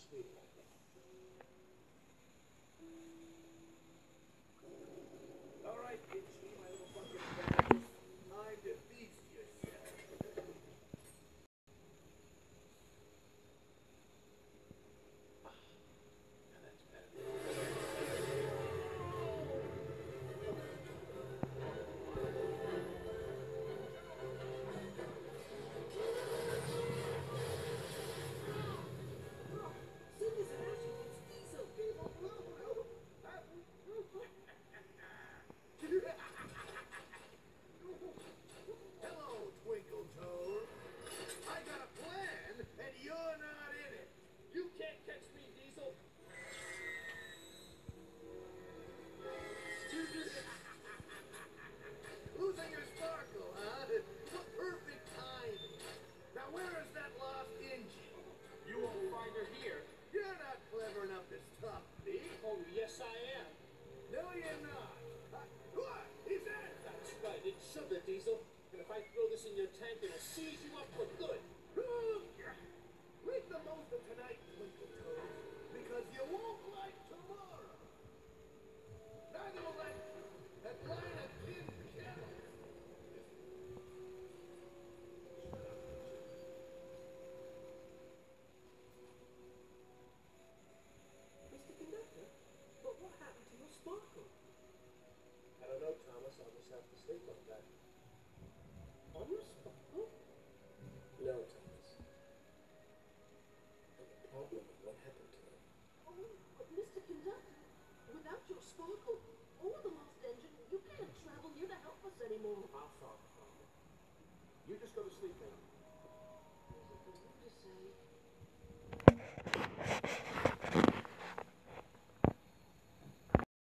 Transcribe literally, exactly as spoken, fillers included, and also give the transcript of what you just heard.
sleep like that. All right, Itchy, my little fucking bag. Time to feast yourself. Ah, now that's better. Hello, Twinkle Toad. I got a plan, and you're not in it. You can't catch me, Diesel. Losing your sparkle, huh? What perfect timing. Now where is that lost engine? You won't find her here. You're not clever enough to stop me. Oh, yes, I am. No, you're not. Uh, what? Is that? That's right. It's sugar, Diesel. And if I throw this in your tank, it'll seize you up for good. Make the most of tonight, Twinkle Toad, because you won't like tomorrow. Neither will that, that line of tin kettles. Mister Conductor, but what happened to your sparkle? I don't know, Thomas. I'll just have to sleep on that. On your sparkle? No, Thomas. And the problem with what happened to it. Oh, but Mister Conductor, without your sparkle or the lost engine, you can't travel here to help us anymore. I'll solve the problem. You just go to sleep now.